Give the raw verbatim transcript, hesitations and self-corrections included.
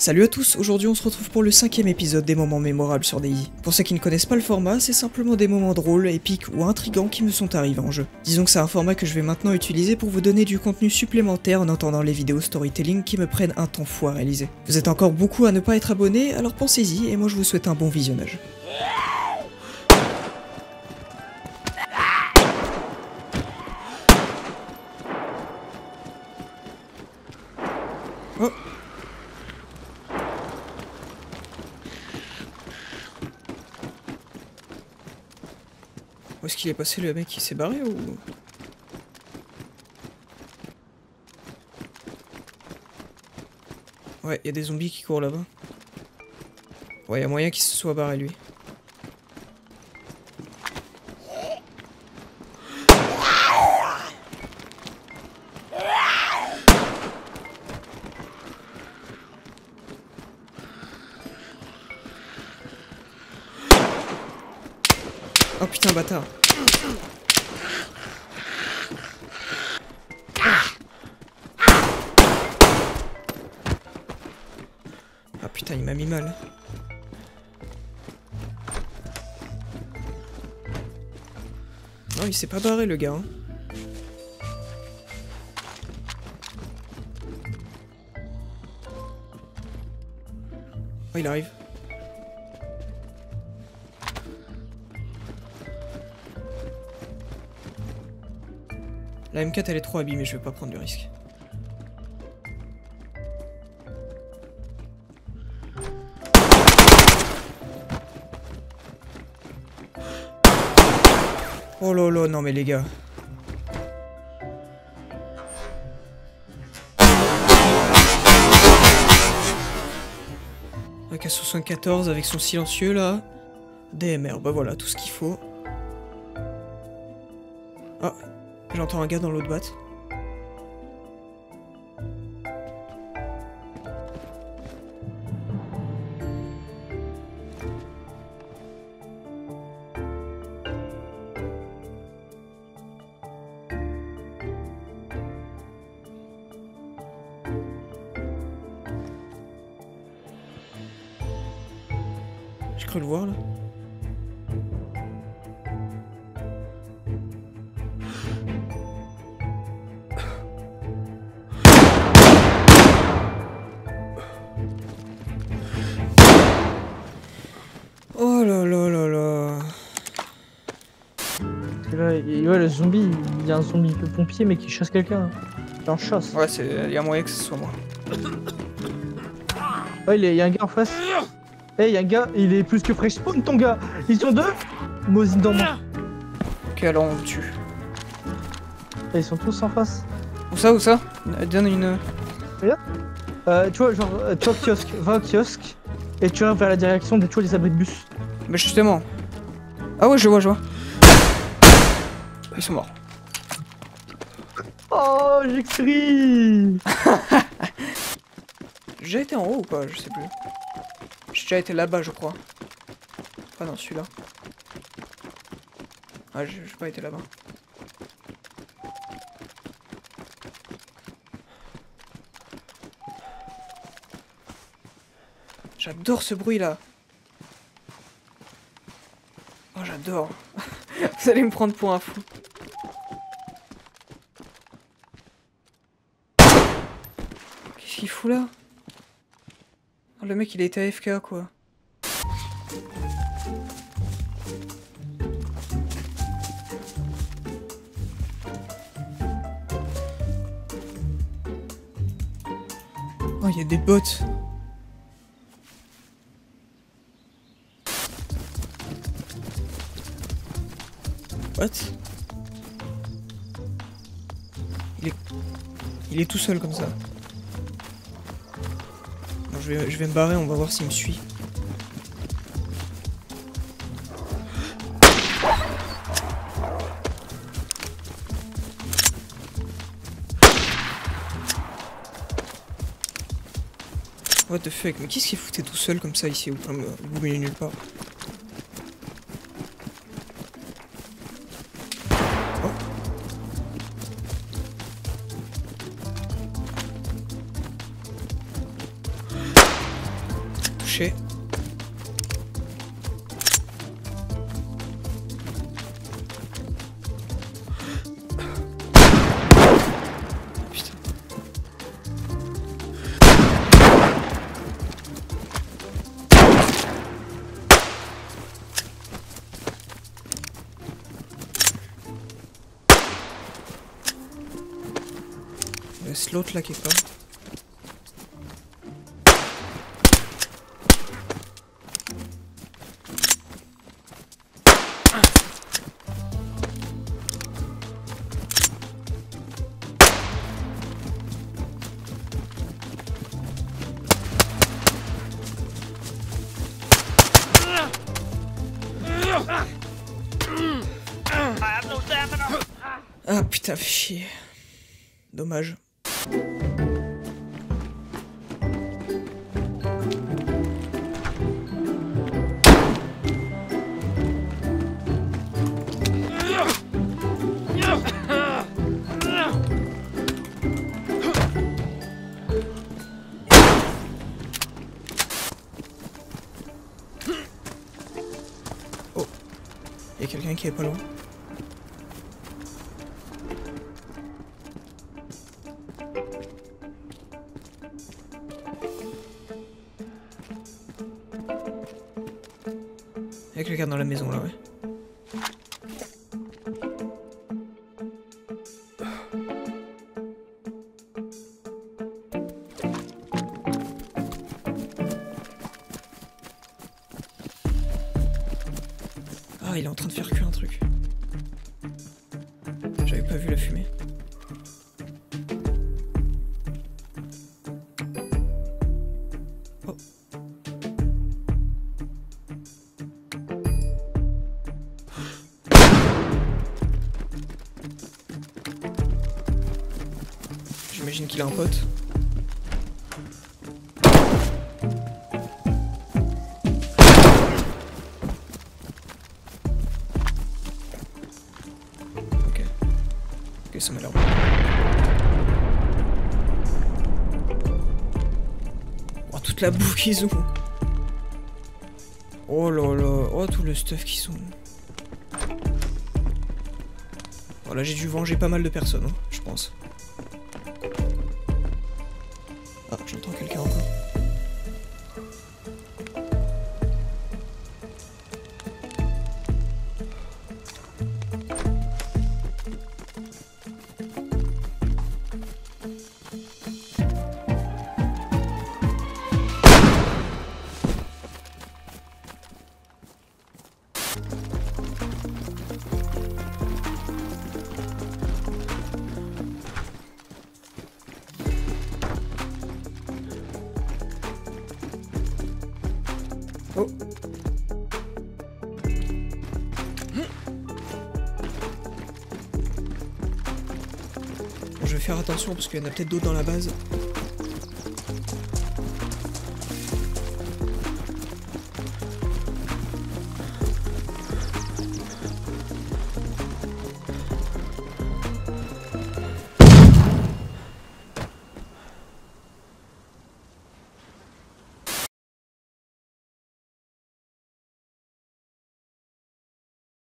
Salut à tous, aujourd'hui on se retrouve pour le cinquième épisode des moments mémorables sur D I. Pour ceux qui ne connaissent pas le format, c'est simplement des moments drôles, épiques ou intrigants qui me sont arrivés en jeu. Disons que c'est un format que je vais maintenant utiliser pour vous donner du contenu supplémentaire en entendant les vidéos storytelling qui me prennent un temps fou à réaliser. Vous êtes encore beaucoup à ne pas être abonnés, alors pensez-y et moi je vous souhaite un bon visionnage. Oh. Où est-ce qu'il est passé le mec qui s'est barré ou... Ouais, il y a des zombies qui courent là-bas. Ouais, il y a moyen qu'il se soit barré lui. Oh putain, bâtard. Ah putain, il m'a mis mal. Non, il s'est pas barré le gars. Hein. Oh, il arrive. La M quatre elle est trop abîmée, je vais pas prendre de risque. Oh là là, non mais les gars. Un K soixante-quatorze avec son silencieux là. D M R, bah voilà, tout ce qu'il faut. Ah, j'entends un gars dans l'autre batte. J'ai cru le voir là. Oh là là là là. Là, et ouais, le zombie, il y a un zombie peu pompier mais qui chasse quelqu'un. Il en chasse. Ouais, il y a moyen que ce soit moi. Ouais, il y a un gars en face. Eh, hey, il y a un gars, il est plus que fresh spawn ton gars. Ils sont deux. Mosine dans moi. Ok, alors on le tue. Et ils sont tous en face. Où ça, où ça? Donne une... Regarde. Euh, tu vois, genre, euh, tu vois kiosque, va au kiosque. Et tu vas vers la direction des, tu vois, des abris de bus. Mais justement. Ah ouais, je vois, je vois. Ils sont morts. Oh, j'excrie. J'ai déjà été en haut ou pas? Je sais plus. J'ai déjà été là-bas, je crois. Pas dans celui-là. Ah, j'ai pas été là-bas. J'adore ce bruit-là. Oh, j'adore. Vous allez me prendre pour un fou. Qu'est-ce qu'il fout là? Oh, le mec, il a été A F K, quoi. Oh, il y a des bots. What? Il est... Il est tout seul comme ça. Bon, je vais, je vais me barrer, on va voir s'il me suit. What the fuck, mais qu'est-ce qu'il foutait tout seul comme ça ici au bout il est nulle part. Oh. Touché. Laisse l'autre là quelque part. Ah putain, fais chier. Dommage. Oh, il y a quelqu'un qui est pas loin. Il y a quelqu'un dans la maison là, ouais. Ah, il est en train de faire cuire un truc. J'avais pas vu la fumée. Oh. J'imagine qu'il a un pote. Ok. Ok, ça m'a l'air bon. Oh, toute la bouffe qu'ils ont. Oh là là. Oh, tout le stuff qu'ils ont. Voilà, j'ai dû venger pas mal de personnes, hein, je pense. Ah, j'entends quelqu'un encore. Oh. Bon, je vais faire attention parce qu'il y en a peut-être d'autres dans la base.